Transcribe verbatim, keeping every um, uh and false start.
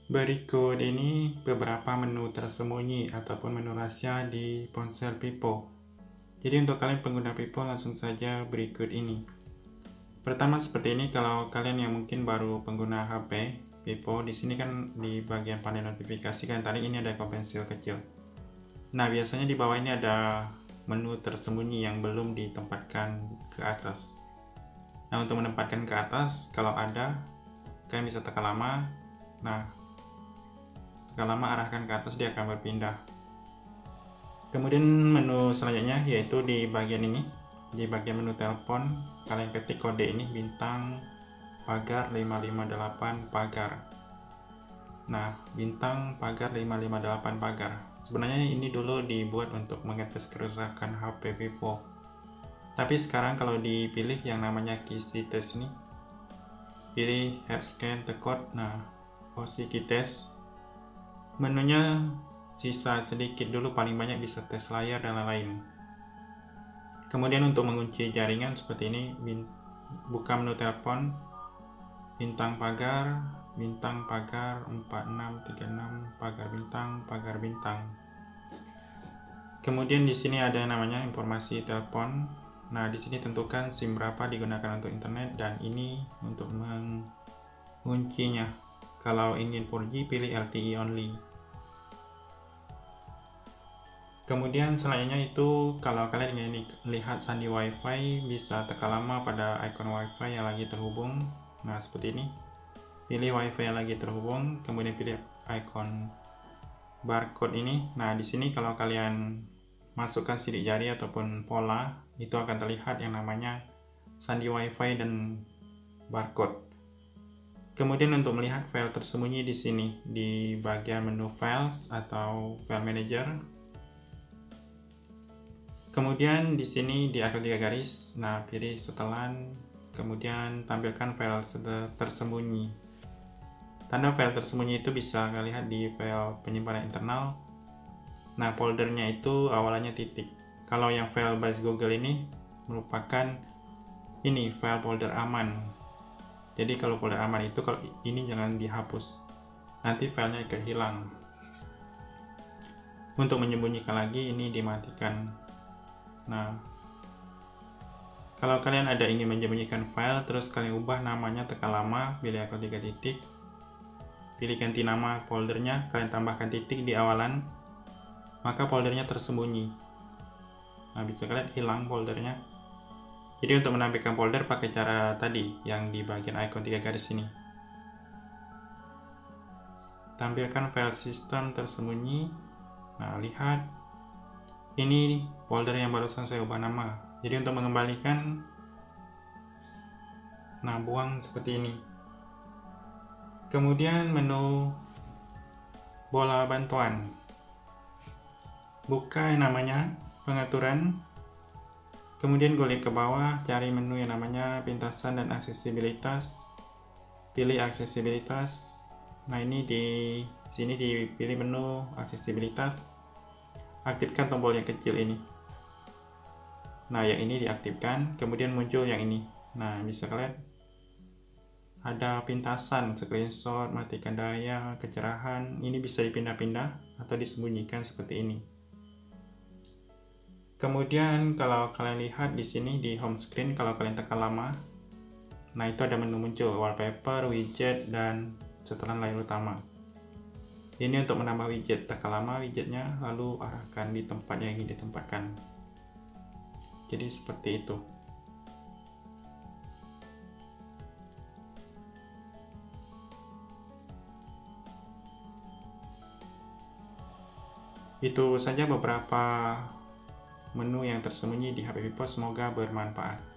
Berikut ini beberapa menu tersembunyi ataupun menu rahasia di ponsel Pipo. Jadi untuk kalian pengguna Pipo langsung saja berikut ini. Pertama seperti ini, kalau kalian yang mungkin baru pengguna H P Pipo, di sini kan di bagian panel notifikasi kan tadi ini ada pensil kecil. Nah, biasanya di bawah ini ada menu tersembunyi yang belum ditempatkan ke atas. Nah, untuk menempatkan ke atas, kalau ada, kalian bisa tekan lama. Nah, tekan lama arahkan ke atas, dia akan berpindah. Kemudian menu selanjutnya yaitu di bagian ini, di bagian menu telepon, kalian ketik kode ini bintang pagar lima lima delapan pagar. Nah, bintang pagar lima lima delapan pagar. Sebenarnya ini dulu dibuat untuk mengetes kerusakan H P Pipo. Tapi sekarang kalau dipilih yang namanya kisi test ini, pilih head scan the code. Nah, posisi key test, menunya sisa sedikit dulu, paling banyak bisa tes layar dan lain-lain. Kemudian untuk mengunci jaringan seperti ini, buka menu telepon, bintang pagar, bintang pagar empat enam tiga enam pagar bintang pagar bintang. Kemudian di sini ada yang namanya informasi telepon. Nah, di sini tentukan SIM berapa digunakan untuk internet dan ini untuk menguncinya. Kalau ingin empat G pilih L T E only. Kemudian selanjutnya itu kalau kalian ingin lihat sandi WiFi, bisa tekan lama pada icon WiFi yang lagi terhubung. Nah, seperti ini. Pilih WiFi yang lagi terhubung, kemudian pilih icon barcode ini. Nah, di sini kalau kalian masukkan sidik jari ataupun pola, itu akan terlihat yang namanya sandi WiFi dan barcode. Kemudian untuk melihat file tersembunyi di sini di bagian menu files atau file manager. Kemudian di sini di akhir tiga garis, nah pilih setelan, kemudian tampilkan file tersembunyi. Tanda file tersembunyi itu bisa kalian lihat di file penyimpanan internal. Nah, foldernya itu awalnya titik. Kalau yang file base Google ini merupakan ini file folder aman. Jadi kalau folder aman itu, kalau ini jangan dihapus, nanti filenya akan hilang. Untuk menyembunyikan lagi ini dimatikan. Nah, kalau kalian ada ingin menyembunyikan file terus kalian ubah namanya, tekan lama, pilih icon tiga titik, pilih ganti nama foldernya, kalian tambahkan titik di awalan, maka foldernya tersembunyi. Nah, bisa kalian hilang foldernya. Jadi untuk menampilkan folder pakai cara tadi yang di bagian icon tiga garis ini. Tampilkan file sistem tersembunyi. Nah, lihat ini folder yang barusan saya ubah nama. Jadi untuk mengembalikan, nah buang seperti ini. Kemudian menu bola bantuan, buka yang namanya pengaturan, kemudian golek ke bawah, cari menu yang namanya pintasan dan aksesibilitas, pilih aksesibilitas. Nah, ini di sini dipilih menu aksesibilitas, aktifkan tombol yang kecil ini. Nah, yang ini diaktifkan, kemudian muncul yang ini. Nah, bisa kalian ada pintasan, screenshot, matikan daya, kecerahan, ini bisa dipindah-pindah atau disembunyikan seperti ini. Kemudian kalau kalian lihat di sini di home screen, kalau kalian tekan lama, nah itu ada menu muncul wallpaper, widget, dan setelan layar utama. Ini untuk menambah widget, tekan lama widgetnya lalu arahkan di tempat yang ingin ditempatkan. Jadi seperti itu. Itu saja beberapa menu yang tersembunyi di H P Pipo, semoga bermanfaat.